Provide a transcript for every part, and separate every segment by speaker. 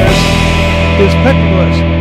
Speaker 1: this is petroglyphs.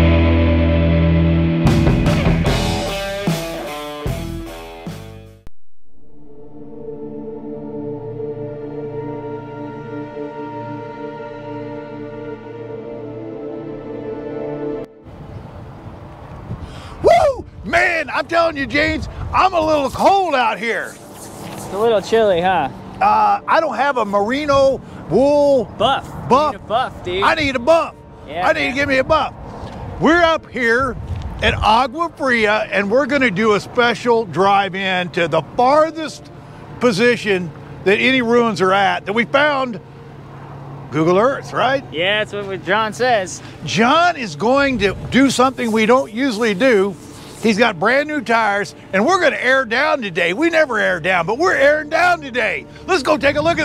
Speaker 1: Woo! Man, I'm telling you, James, I'm a little cold out here.
Speaker 2: It's a little chilly, huh?
Speaker 1: I don't have a merino wool
Speaker 2: buff.
Speaker 1: Buff.
Speaker 2: You need a buff, dude.
Speaker 1: I need a buff.
Speaker 2: Yeah,
Speaker 1: I need to give me a buff. We're up here at Agua Fria, and we're going to do a special drive-in to the farthest position that any ruins are at that we found. Google Earth, right?
Speaker 2: Yeah, that's what John says.
Speaker 1: John is going to do something we don't usually do. He's got brand new tires, and we're going to air down today. We never air down, but we're airing down today. Let's go take a look at.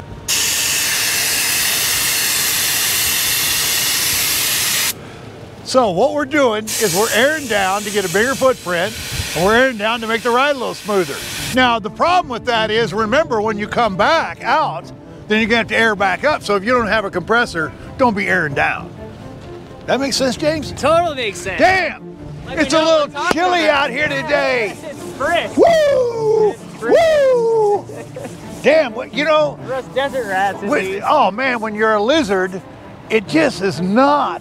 Speaker 1: So what we're doing is we're airing down to get a bigger footprint, and we're airing down to make the ride a little smoother. Now, the problem with that is, remember, when you come back out, then you're gonna have to air back up. So if you don't have a compressor, don't be airing down. That makes sense, James?
Speaker 2: Totally makes sense.
Speaker 1: Damn! It's a little chilly out here today.
Speaker 2: It's brisk.
Speaker 1: Woo!
Speaker 2: It's brisk.
Speaker 1: Woo! Damn, you know.
Speaker 2: Those desert rats.
Speaker 1: Oh man, when you're a lizard, it just is not.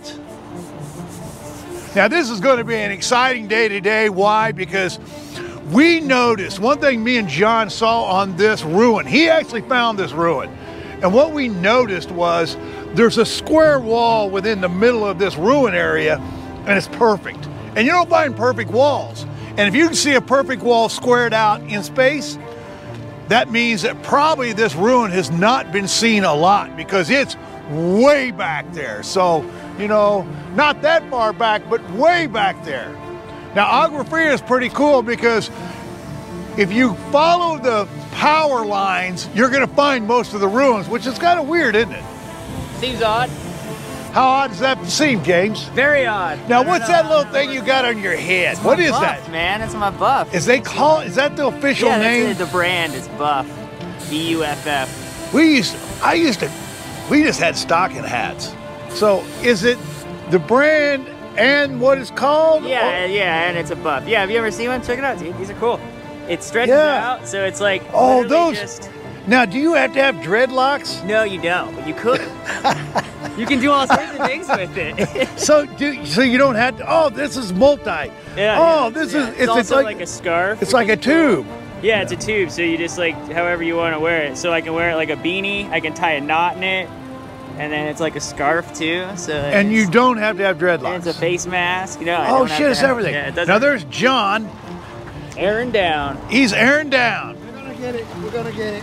Speaker 1: Now this is going to be an exciting day today. Why? Because we noticed one thing me and John saw on this ruin. He actually found this ruin. And what we noticed was there's a square wall within the middle of this ruin area, and it's perfect. And you don't find perfect walls. And if you can see a perfect wall squared out in space, that means that probably this ruin has not been seen a lot because it's way back there. So, you know, not that far back, but way back there. Now, Agua Fria is pretty cool because if you follow the power lines, you're gonna find most of the ruins, which is kind of weird, isn't it?
Speaker 2: Seems odd.
Speaker 1: How odd does that seem, James?
Speaker 2: Very odd.
Speaker 1: Now, what's that little thing you got on your head? What is that?
Speaker 2: Man, it's my buff.
Speaker 1: Is they call? Is that the official name?
Speaker 2: Yeah, the brand is Buff. B-U-F-F.
Speaker 1: We just had stocking hats. So is it the brand and what it's called?
Speaker 2: Yeah, yeah, and it's a buff. Yeah, have you ever seen one? Check it out, dude. These are cool. It stretches out, so it's like
Speaker 1: those. Now, do you have to have dreadlocks?
Speaker 2: No, you don't. But you could. You can do all sorts of things with it.
Speaker 1: so you don't have to. Oh, this is multi.
Speaker 2: Yeah.
Speaker 1: Oh, this is.
Speaker 2: It's also like a scarf.
Speaker 1: It's like a tube.
Speaker 2: Yeah, it's a tube. So you just like however you want to wear it. So I can wear it like a beanie. I can tie a knot in it, and then it's like a scarf too. So.
Speaker 1: And you don't have to have dreadlocks.
Speaker 2: And it's a face mask. You know.
Speaker 1: Oh shit! It's everything. Yeah, now there's John.
Speaker 2: Airing down.
Speaker 1: He's airing down.
Speaker 3: We're gonna get it. We're gonna get it.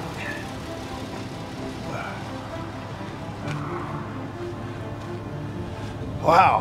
Speaker 1: Wow.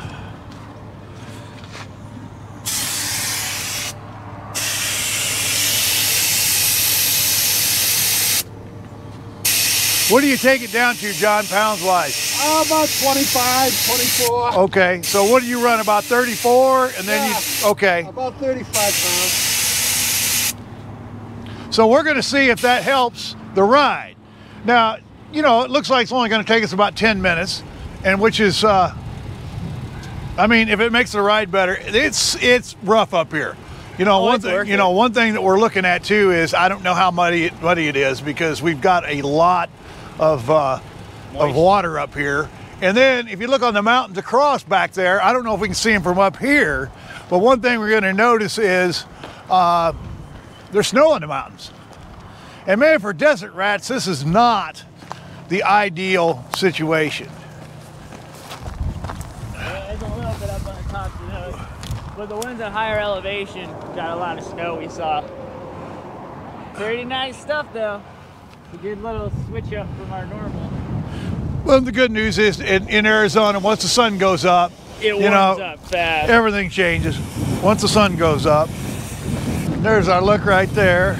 Speaker 1: What do you take it down to, John, pounds-wise?
Speaker 3: About 25, 24.
Speaker 1: Okay, so what do you run, about 34? And then okay.
Speaker 3: About 35 pounds.
Speaker 1: So we're gonna see if that helps the ride. Now, you know, it looks like it's only gonna take us about 10 minutes, and which is, I mean, if it makes the ride better, it's rough up here. You know, one thing that we're looking at too is I don't know how muddy it is because we've got a lot of water up here. And then if you look on the mountains across back there, I don't know if we can see them from up here, but one thing we're going to notice is there's snow on the mountains. And man, for desert rats, this is not the ideal situation.
Speaker 2: There's a little bit up on the top of the nose, but the ones at higher elevation got a lot of snow we saw. Pretty nice stuff though. A good little switch up from our normal.
Speaker 1: Well, the good news is in Arizona, once the sun goes up,
Speaker 2: it warms up fast.
Speaker 1: Everything changes once the sun goes up. There's our look right there.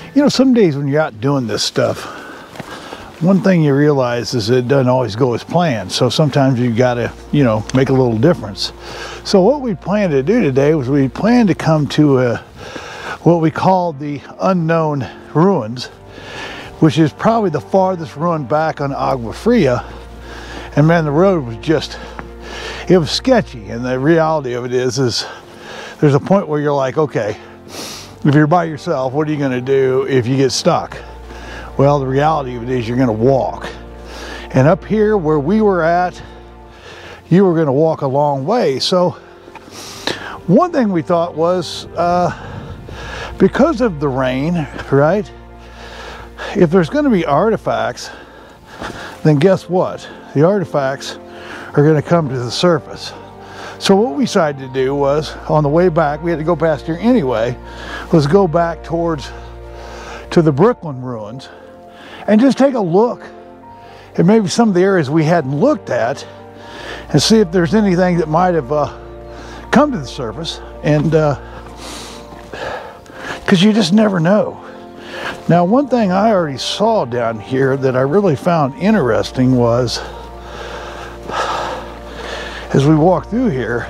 Speaker 1: You know, some days when you're out doing this stuff, one thing you realize is it doesn't always go as planned. So sometimes you got to, you know, make a little difference. So what we planned to do today was we planned to come to what we call the unknown ruins, which is probably the farthest ruin back on Agua Fria. And man, the road was just, it was sketchy. And the reality of it is there's a point where you're like, okay, if you're by yourself, what are you going to do if you get stuck? Well, the reality of it is you're going to walk. And up here where we were at, you were going to walk a long way. So one thing we thought was, because of the rain, right? If there's going to be artifacts, then guess what? The artifacts are going to come to the surface. So what we decided to do was, on the way back, we had to go past here anyway, was go back to the Brooklyn ruins and just take a look at maybe some of the areas we hadn't looked at and see if there's anything that might have come to the surface. And because you just never know. Now, one thing I already saw down here that I really found interesting was, as we walk through here,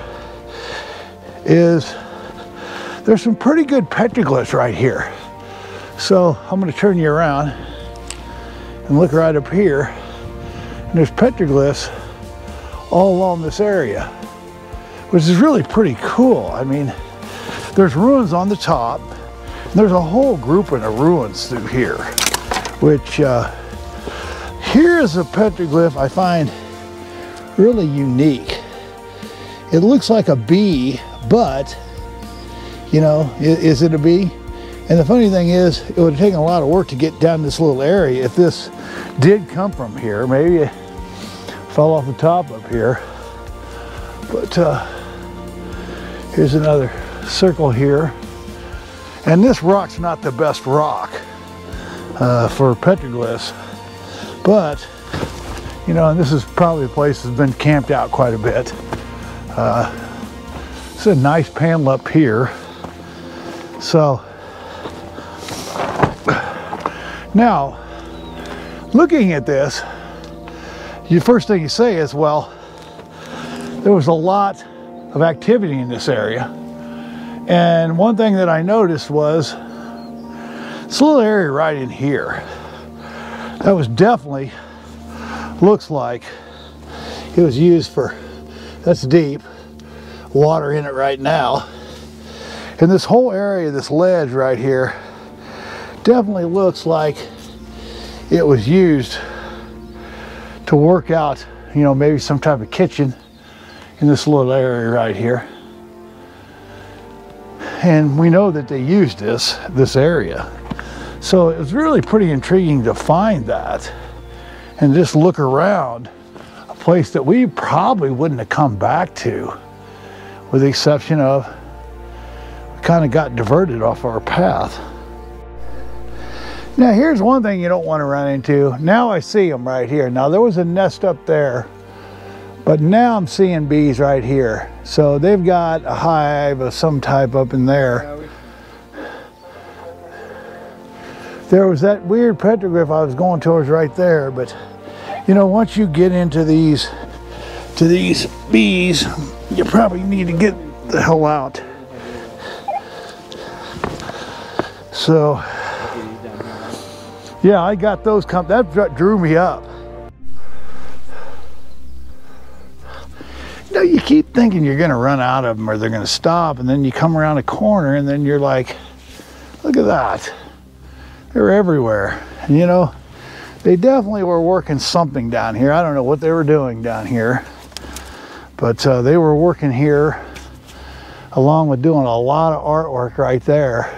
Speaker 1: is there's some pretty good petroglyphs right here. So I'm going to turn you around and look right up here. And there's petroglyphs all along this area, which is really pretty cool. I mean, there's ruins on the top. And there's a whole grouping of ruins through here, which here is a petroglyph I find really unique. It looks like a bee, but, you know, is it a bee? And the funny thing is, it would have taken a lot of work to get down this little area. If this did come from here, maybe it fell off the top up here. But here's another circle here. And this rock's not the best rock for petroglyphs, but, you know, and this is probably a place that's been camped out quite a bit. It's a nice panel up here. So, now, looking at this, the first thing you say is, well, there was a lot of activity in this area. And one thing that I noticed was this little area right in here. That was definitely, looks like it was used for, that's deep, water in it right now. And this whole area, this ledge right here, definitely looks like it was used to work out, you know, maybe some type of kitchen in this little area right here. And we know that they used this area. So it was really pretty intriguing to find that and just look around a place that we probably wouldn't have come back to, with the exception of we kind of got diverted off our path. Now here's one thing you don't want to run into. Now I see them right here. Now there was a nest up there, but now I'm seeing bees right here. So they've got a hive of some type up in there. There was that weird petroglyph I was going towards right there, but you know, once you get into these bees, you probably need to get the hell out. So yeah, I got those that drew me up. You know, you keep thinking you're going to run out of them or they're going to stop, and then you come around a corner and then you're like, look at that. They're everywhere. And you know, they definitely were working something down here. I don't know what they were doing down here, but they were working here along with doing a lot of artwork right there.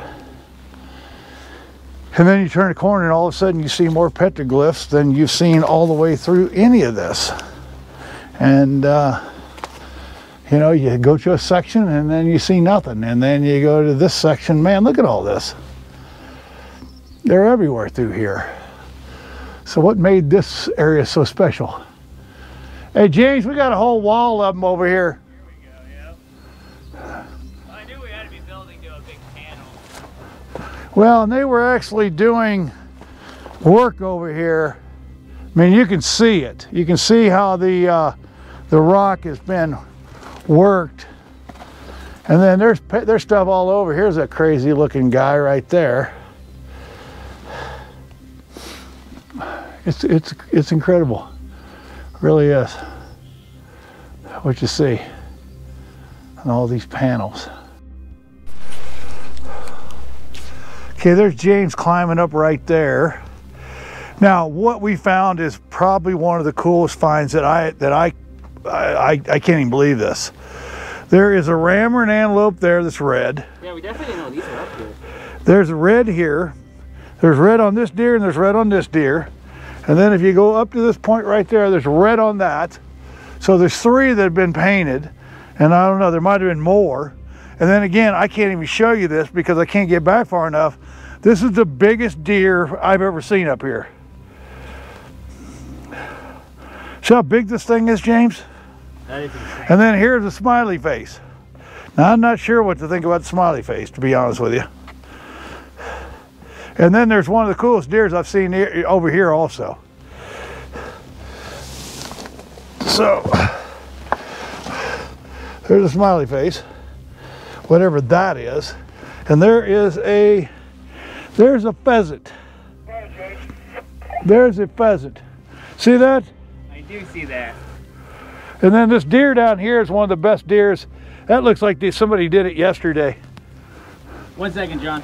Speaker 1: And then you turn a corner and all of a sudden you see more petroglyphs than you've seen all the way through any of this. And you know, you go to a section and then you see nothing. And then you go to this section, man, look at all this. They're everywhere through here. So what made this area so special? Hey James, we got a whole wall of them over here.
Speaker 2: Here we go, yeah. I knew we had to be building to a big panel.
Speaker 1: Well, and they were actually doing work over here. I mean, you can see it. You can see how the rock has been worked. And then there's stuff all over. Here's a crazy looking guy right there. It's incredible. It really is. What you see on all these panels. Okay, there's James climbing up right there. Now, what we found is probably one of the coolest finds that I can't even believe this. There is a ram or an antelope there that's red.
Speaker 2: Yeah, we definitely know these are up here.
Speaker 1: There's red here. There's red on this deer and there's red on this deer. And then if you go up to this point right there, there's red on that. So there's 3 that have been painted. And I don't know, there might have been more. And then again, I can't even show you this because I can't get back far enough. This is the biggest deer I've ever seen up here. See how big this thing is, James?
Speaker 2: That is insane.
Speaker 1: And then here's the smiley face. Now, I'm not sure what to think about the smiley face, to be honest with you. And then there's one of the coolest deers I've seen over here also. So, there's a smiley face, whatever that is. And there's a pheasant. There's a pheasant. See that?
Speaker 2: I do see that.
Speaker 1: And then this deer down here is one of the best deers. That looks like somebody did it yesterday.
Speaker 2: 1 second, John.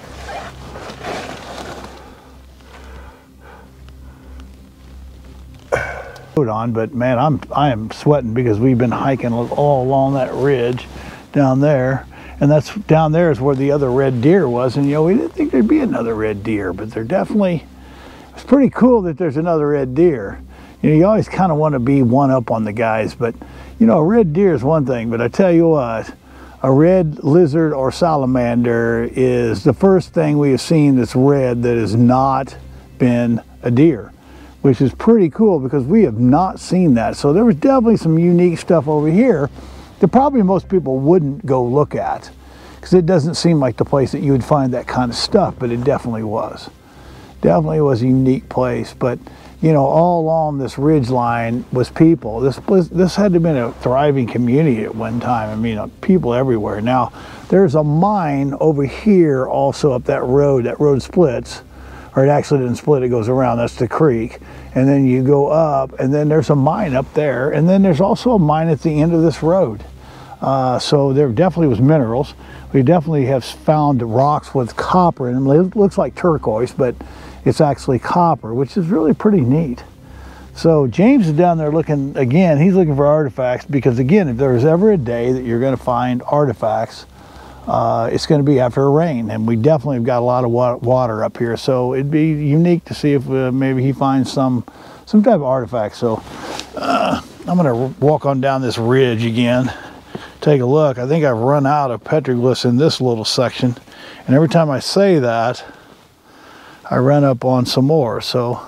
Speaker 1: On, but man, I am sweating because we've been hiking all along that ridge down there, and that's down there is where the other red deer was. And you know, we didn't think there'd be another red deer, but there definitely, it's pretty cool that there's another red deer. You know, you always kind of want to be one up on the guys, but you know, a red deer is one thing, but I tell you what, a red lizard or salamander is the first thing we have seen that's red that has not been a deer, which is pretty cool because we have not seen that. So there was definitely some unique stuff over here that probably most people wouldn't go look at because it doesn't seem like the place that you would find that kind of stuff, but it definitely was. Definitely was a unique place. But you know, all along this ridge line was people. This had to have been a thriving community at one time. I mean, people everywhere. Now, there's a mine over here also up that road. That road splits, or it actually didn't split, it goes around. That's the creek. And then you go up, and then there's a mine up there. And then there's also a mine at the end of this road. So there definitely was minerals. We definitely have found rocks with copper in them. It looks like turquoise, but it's actually copper, which is really pretty neat. So James is down there looking, again, he's looking for artifacts because, again, if there's ever a day that you're going to find artifacts, it's going to be after a rain, and we definitely have got a lot of water up here. So it'd be unique to see if maybe he finds some type of artifact. So I'm going to walk on down this ridge again, take a look. I think I've run out of petroglyphs in this little section, and every time I say that, I run up on some more. So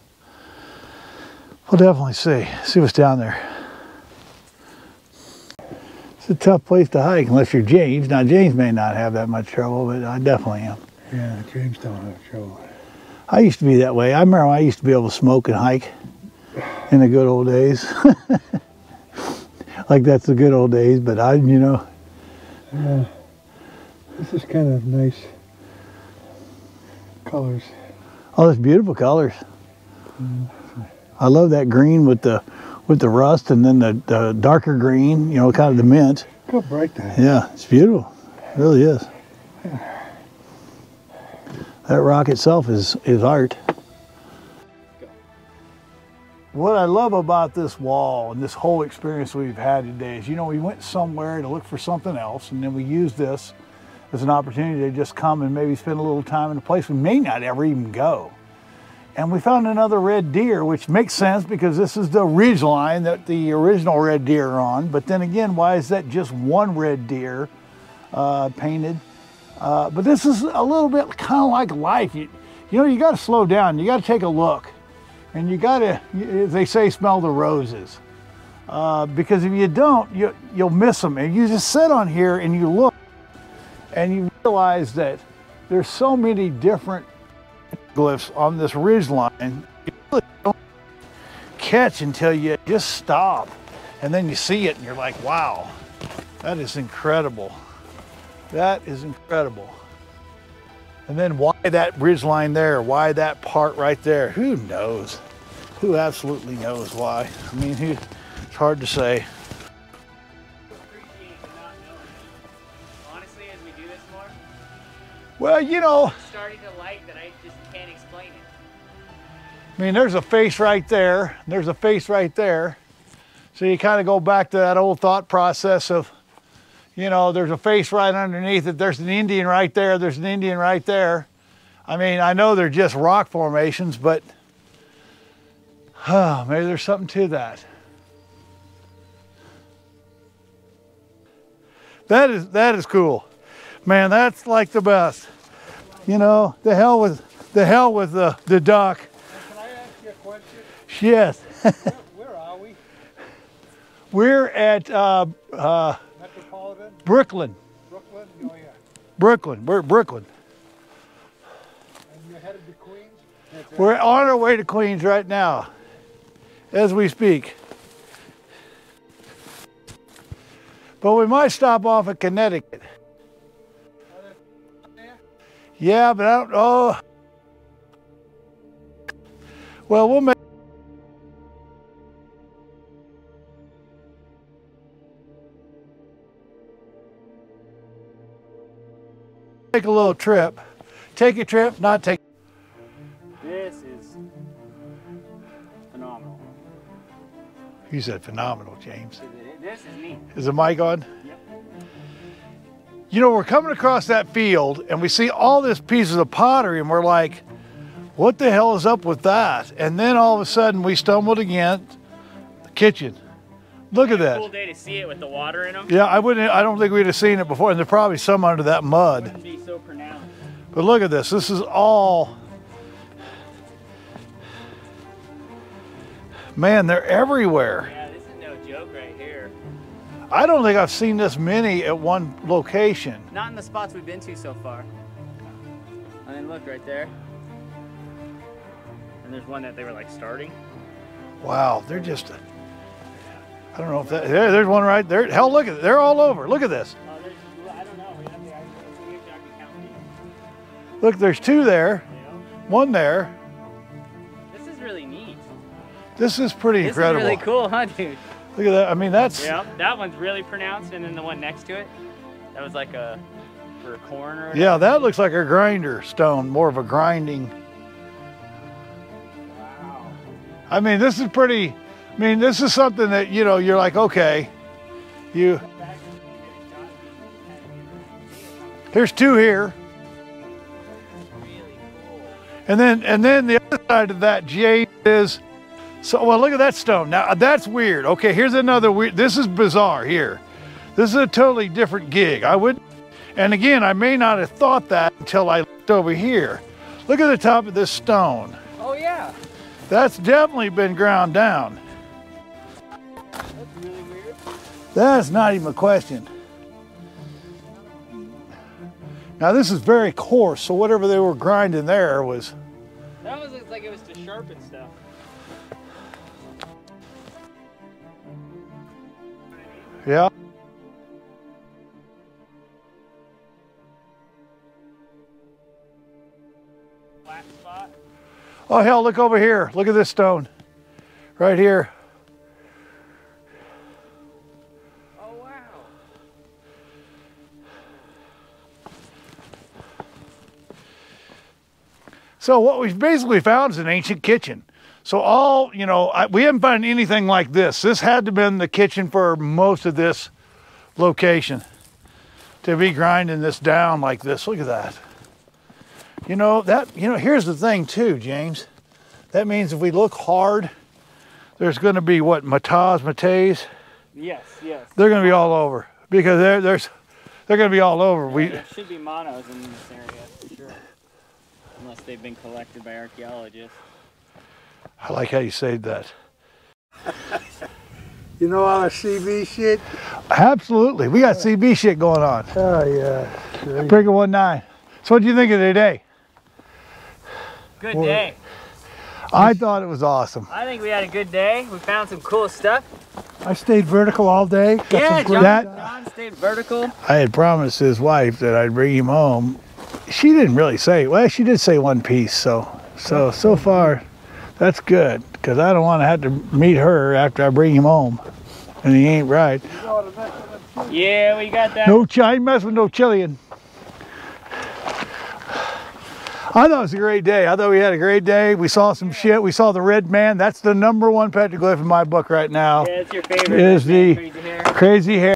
Speaker 1: we'll definitely see what's down there. It's a tough place to hike unless you're James. Now, James may not have that much trouble, but I definitely am.
Speaker 3: Yeah, James don't have trouble.
Speaker 1: I used to be that way. I remember I used to be able to smoke and hike in the good old days. Like that's the good old days, but you know.
Speaker 3: This is kind of nice colors.
Speaker 1: Oh, it's beautiful colors. I love that green with the rust, and then the darker green, you know, kind of the mint.
Speaker 3: Look how bright that is.
Speaker 1: Yeah, it's beautiful. It really is. That rock itself is art. What I love about this wall and this whole experience we've had today is, you know, we went somewhere to look for something else, and then we used this as an opportunity to just come and maybe spend a little time in a place we may not ever even go. And we found another red deer, which makes sense because this is the ridge line that the original red deer are on. But then again, why is that just one red deer painted? But this is a little bit kind of like life. You know, you got to slow down. You got to take a look. And you got to, as they say, smell the roses. Because if you don't, you'll miss them. And you just sit on here and you look and you realize that there's so many different glyphs on this ridge line. You really don't catch until you just stop. And then you see it and you're like, wow, that is incredible. That is incredible. And then why that ridge line there? Why that part right there? Who knows? Who absolutely knows why? I mean, it's hard to say.
Speaker 2: Honestly, as we do this more,
Speaker 1: Well, you know,
Speaker 2: it's starting to like that I just can't explain it.
Speaker 1: I mean, there's a face right there. There's a face right there. So you kind of go back to that old thought process of, you know, there's a face right underneath it. There's an Indian right there. There's an Indian right there. I mean, I know they're just rock formations, but maybe there's something to that. That is cool. Man, that's like the best. You know, the hell with the duck.
Speaker 3: Can I ask you a question?
Speaker 1: Yes.
Speaker 3: Where are we?
Speaker 1: We're at
Speaker 3: Metropolitan?
Speaker 1: Brooklyn.
Speaker 3: Brooklyn? Oh yeah.
Speaker 1: Brooklyn. We're at Brooklyn.
Speaker 3: And you're headed to Queens?
Speaker 1: We're on our way to Queens right now, as we speak. But we might stop off at Connecticut. Yeah, but I don't know. Well, we'll make a little trip. Take a trip, not take.
Speaker 2: This is phenomenal.
Speaker 1: You said phenomenal, James.
Speaker 2: This is neat.
Speaker 1: Is the mic on?
Speaker 2: Yep.
Speaker 1: You know, we're coming across that field and we see all these pieces of pottery and we're like, what the hell is up with that? And then all of a sudden we stumbled against the kitchen. Look at that.
Speaker 2: Cool day to see it with the water in them.
Speaker 1: Yeah, I don't think we'd have seen it before, and there's probably some under that mud.
Speaker 2: Wouldn't be so pronounced.
Speaker 1: But look at this. This is all, man, they're everywhere.
Speaker 2: Yeah, this is no joke right here.
Speaker 1: I don't think I've seen this many at one location.
Speaker 2: Not in the spots we've been to so far. And then look right there. And there's one that they were like starting.
Speaker 1: Wow, they're just, I don't know if that, there's one right there. Hell, look at it. They're all over. Look at this.
Speaker 2: I don't know. We have to count these.
Speaker 1: Look, there's two there, one there.
Speaker 2: This is really neat.
Speaker 1: This is pretty incredible.
Speaker 2: This is really cool, huh, dude?
Speaker 1: Look at that. I mean, that's.
Speaker 2: Yeah, that one's really pronounced, and then the one next to it, that was like a, for corn or.
Speaker 1: Yeah, that looks like a grinder stone, more of a grinding.
Speaker 2: Wow.
Speaker 1: I mean, this is pretty, I mean, this is something that, you know, you're like, okay, there's two here.
Speaker 2: Really cool.
Speaker 1: And then the other side of that, James, is, so, well, look at that stone. Now, that's weird. Okay, here's another weird, this is bizarre here. This is a totally different gig. I would, and again, I may not have thought that until I looked over here. Look at the top of this stone.
Speaker 2: Oh, yeah.
Speaker 1: That's definitely been ground down.
Speaker 2: That's really weird.
Speaker 1: That's not even a question. Now, this is very coarse, so whatever they were grinding there was.
Speaker 2: That almost looks like it was to sharpen stuff.
Speaker 1: Yeah.
Speaker 2: Flat spot.
Speaker 1: Oh, hell, look over here. Look at this stone. Right here.
Speaker 2: Oh, wow.
Speaker 1: So what we've basically found is an ancient kitchen. So all, you know, we haven't found anything like this. This had to have been the kitchen for most of this location to be grinding this down like this. Look at that. You know, here's the thing too, James. That means if we look hard, there's going to be what, mates?
Speaker 2: Yes, yes.
Speaker 1: They're going to be all over because they're going to be all over.
Speaker 2: Yeah, there should be monos in this area for sure. Unless they've been collected by archaeologists.
Speaker 1: I like how you said that.
Speaker 3: You know all the CB shit?
Speaker 1: Absolutely. We got CB shit going on.
Speaker 3: Oh yeah.
Speaker 1: Breaker 19. So what do you think of today?
Speaker 2: Good day.
Speaker 1: I thought it was awesome.
Speaker 2: I think we had a good day. We found some cool stuff.
Speaker 3: I stayed vertical all day. Got
Speaker 2: Yeah,
Speaker 3: some great
Speaker 2: John stayed vertical.
Speaker 1: I had promised his wife that I'd bring him home. She didn't really say, well, she did say one piece, so far that's good, because I don't want to have to meet her after I bring him home, and he ain't right.
Speaker 2: Yeah, we got that.
Speaker 1: No, I ain't mess with no Chilean. I thought it was a great day. I thought we had a great day. We saw some shit. We saw the red man. That's the #1 petroglyph in my book right now.
Speaker 2: Yeah, it's your favorite.
Speaker 1: Is the
Speaker 2: crazy hair.
Speaker 1: crazy hair.